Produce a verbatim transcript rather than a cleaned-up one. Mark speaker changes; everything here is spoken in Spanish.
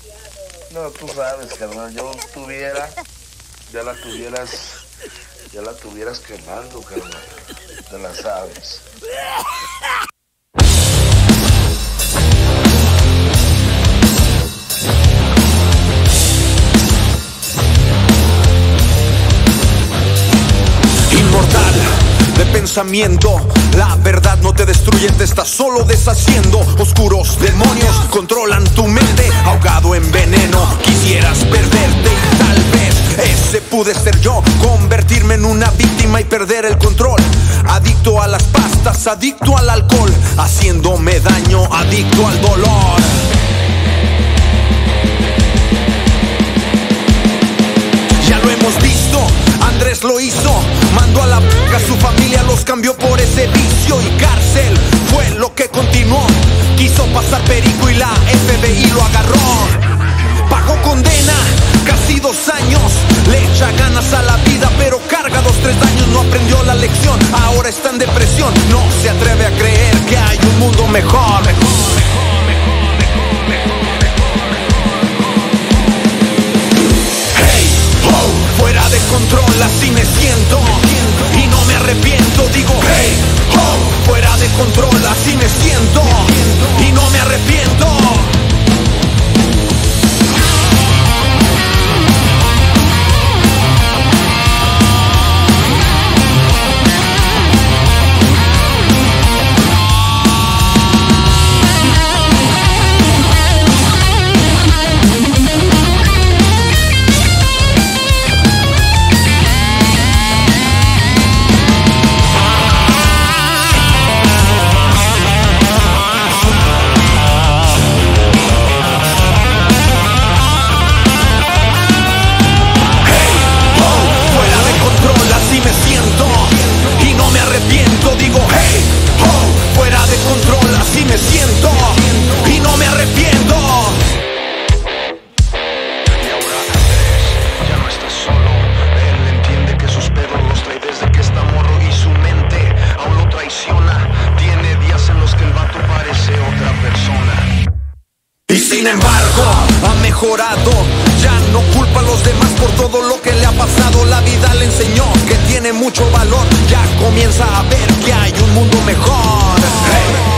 Speaker 1: No, tú sabes, carnal, yo tuviera, ya la tuvieras, ya la tuvieras quemando, carnal, te la sabes.
Speaker 2: Inmortal de pensamiento, la verdad no te destruye, te está solo deshaciendo. Oscuros demonios controlan tu mente, ahogado en veneno, quisieras perderte y tal vez ese pude ser yo, convertirme en una víctima y perder el control. Adicto a las pastas, adicto al alcohol, haciéndome daño, adicto al dolor. Ya lo hemos visto, Andrés lo hizo, mandó a la p*** a su familia, los cambió por ese vicio y cárcel fue lo que continuó. Quiso pasar perico y la F B I lo agarró. Pagó condena, casi dos años, le echa ganas a la vida, pero carga dos, tres años, no aprendió la lección, ahora está en depresión, no se atreve a creer que hay un mundo mejor. Fuera de control, así me siento y no me arrepiento, digo hey, oh, fuera de control, así me siento y no me arrepiento. Digo hey, oh, fuera de control, así me siento y no me arrepiento.
Speaker 3: Y ahora Andrés ya no está solo, él entiende que sus pedos los trae desde que está morro y su mente aún lo traiciona. Tiene días en los que el vato parece otra persona.
Speaker 2: Y sin embargo ha mejorado, ya no culpa a los demás por todo lo que le ha pasado. La vida le enseñó que tiene mucho valor, ya comienza a ver que hay un mundo mejor. Hey.